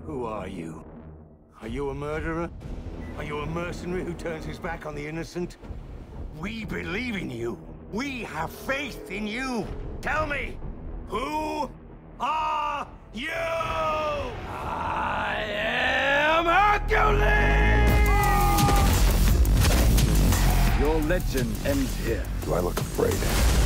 Who are you? Are you a murderer? Are you a mercenary who turns his back on the innocent? We believe in you. We have faith in you. Tell me, who are you? I am Hercules! Your legend ends here. Do I look afraid?